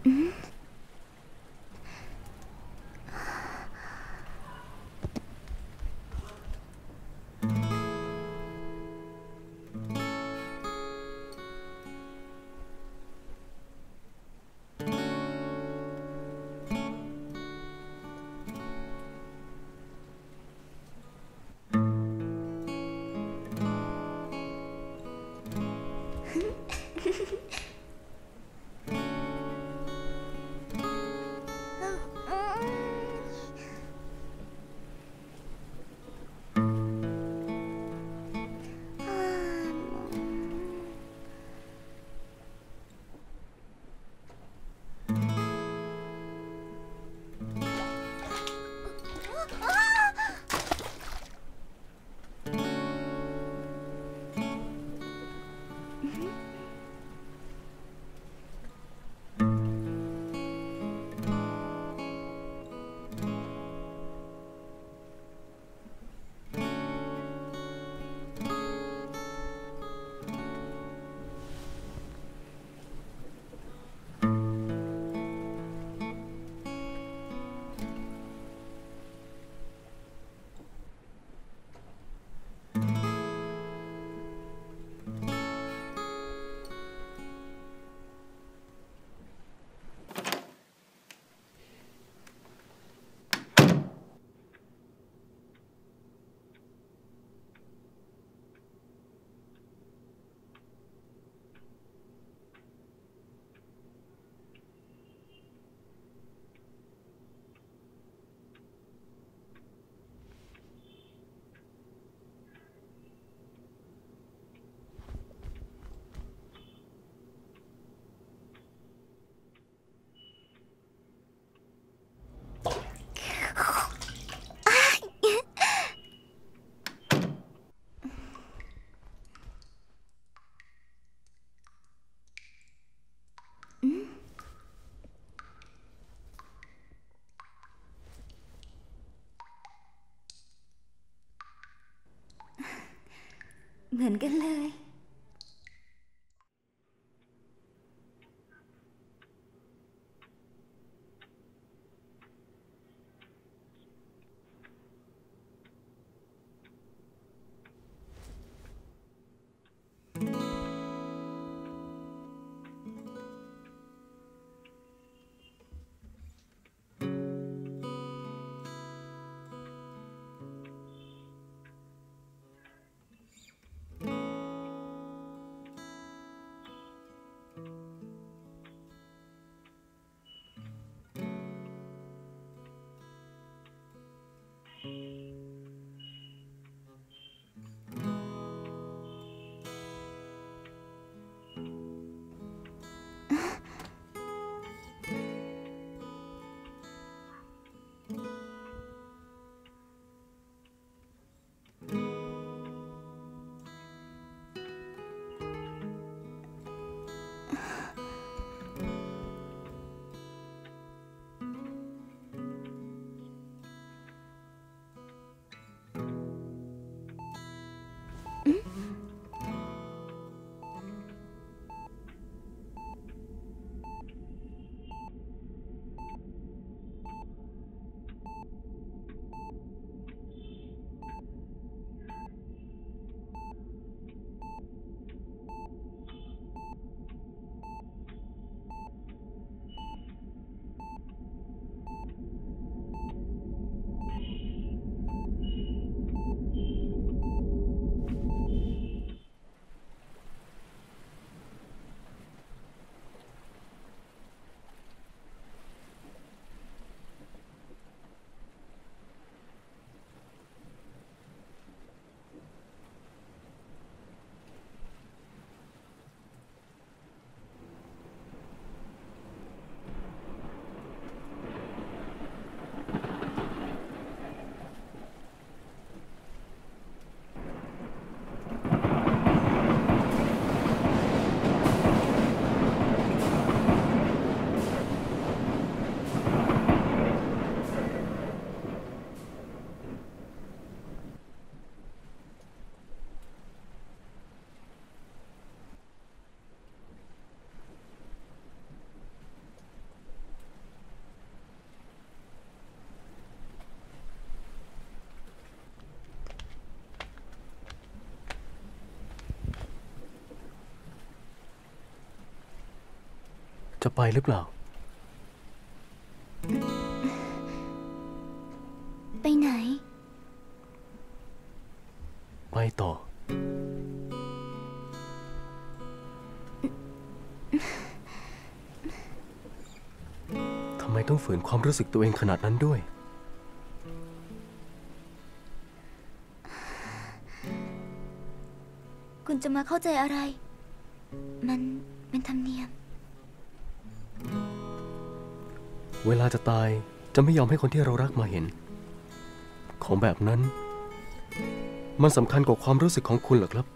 เหมือนกันเลยจะไปหรือเปล่าไปไหนไปต่อทำไมต้องฝืนความรู้สึกตัวเองขนาดนั้นด้วยคุณจะมาเข้าใจอะไรมันเป็นธรรมเนียมเวลาจะตายจะไม่ยอมให้คนที่เรารักมาเห็นของแบบนั้นมันสำคัญกว่าความรู้สึกของคุณเหรอครับ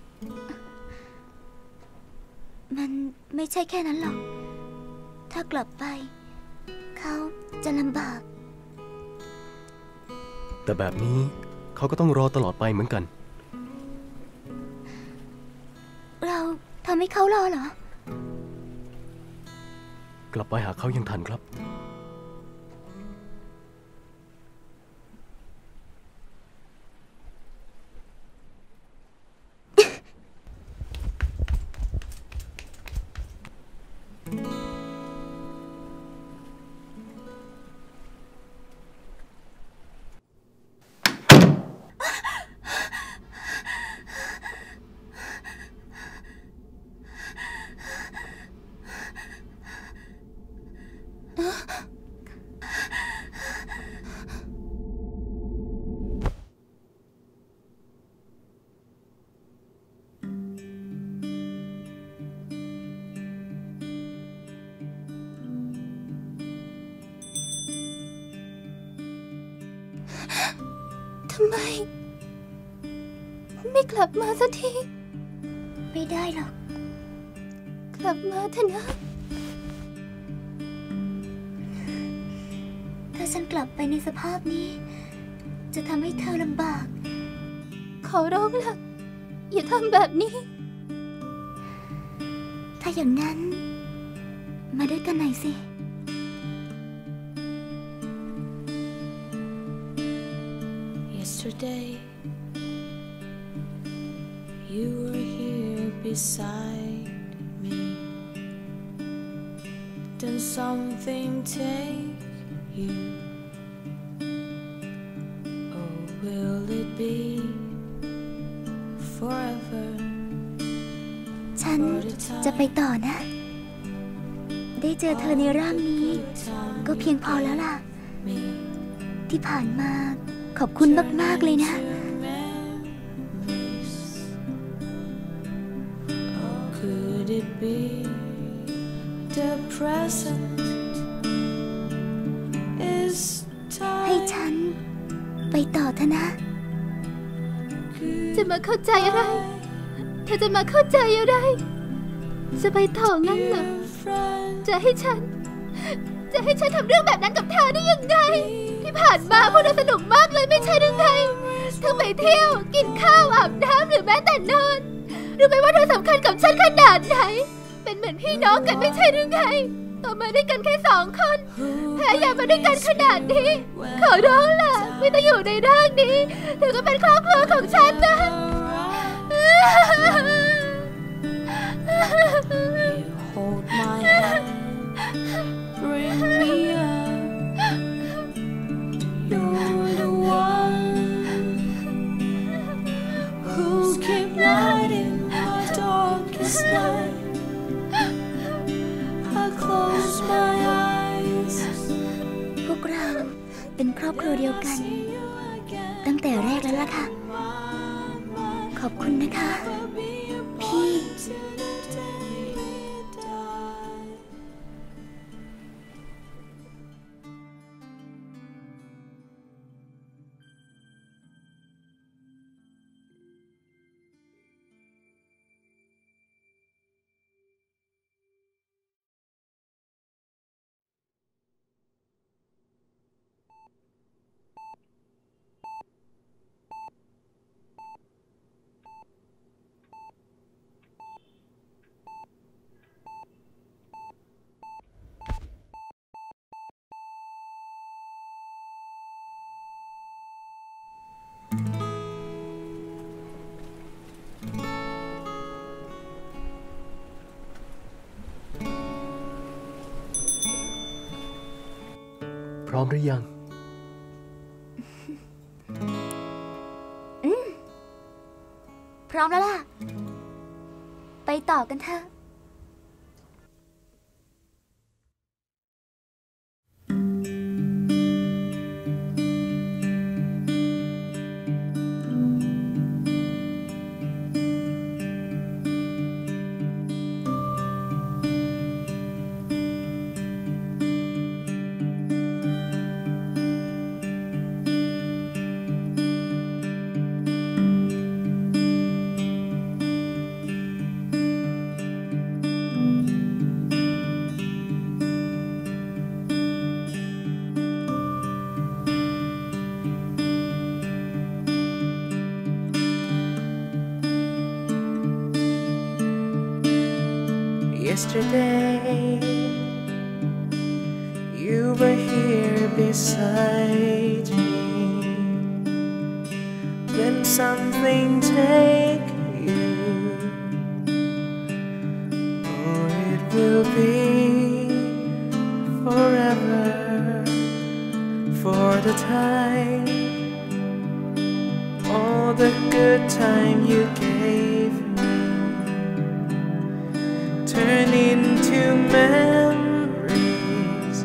มันไม่ใช่แค่นั้นหรอกถ้ากลับไปเขาจะลำบากแต่แบบนี้เขาก็ต้องรอตลอดไปเหมือนกันเราทำให้เขารอเหรกลับไปหาเขายังทันครับทำไมไม่กลับมาสักทีไม่ได้หรอกกลับมาเถอะนะถ้าฉันกลับไปในสภาพนี้จะทำให้เธอลำบากขอร้องล่ะอย่าทำแบบนี้ถ้าอย่างนั้นมาด้วยกันหน่อยสิ Yesterday, you were here beside me. Then something take you. Oh, will it be forever? ฉันจะไปต่อนะ ได้เจอเธอในร่างนี้ก็เพียงพอแล้วล่ะ ที่ผ่านมาขอบคุณมากๆเลยนะ Could it be the present is ให้ time? ฉันไปต่อเถอะนะ จะมาเข้าใจอะไรเธอจะมาเข้าใจอะไรจะไปต่องั้นเหรอจะให้ฉันทำเรื่องแบบนั้นกับเธอได้ยังไงที่ผ่านมาพวกเราสนุกมากเลยไม่ใช่หรือไงทั้งไปเที่ยวกินข้าวอาบน้ำหรือแม้แต่นอนรู้ไหมว่าเธอสำคัญกับฉันขนาดไหนเป็นเหมือนพี่น้องกันไม่ใช่หรือไงโตมาด้วยกันแค่2 คนแพ้ยามาด้วยกันขนาดนี้ขอร้องล่ะไม่ต้องอยู่ในร่างนี้เธอก็เป็นครอบครัวของฉันนะ Hold my hand, bring me up. You're the one who keep lighting my darkest night. I close my eyes. พวกเราเป็นครอบครัวเดียวกันตั้งแต่แรกแล้วล่ะค่ะขอบคุณนะคะพี่ผมหรือยังพร้อมแล้วล่ะ ไปต่อกันเถอะ Yesterday, you were here beside me. Then something take you, or it will be forever. For the time, all the good time you gave me turn into memories.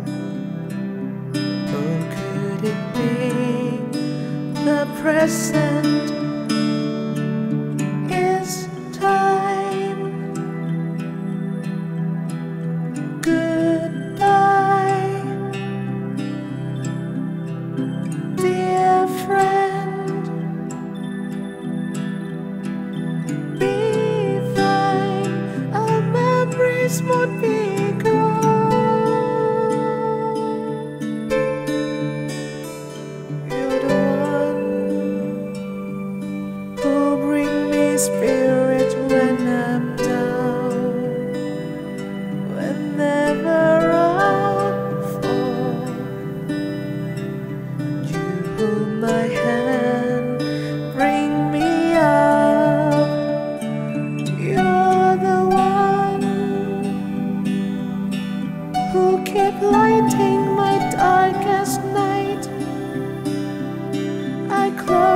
Oh, could it be the present is time? Goodbye, dear friend. Be fine, our memories won't be gone. You're the one who bring me spirit when I'm down. Whenever I fall, you hold my hand, bring me up. You're the one who keep lighting my darkest night. I close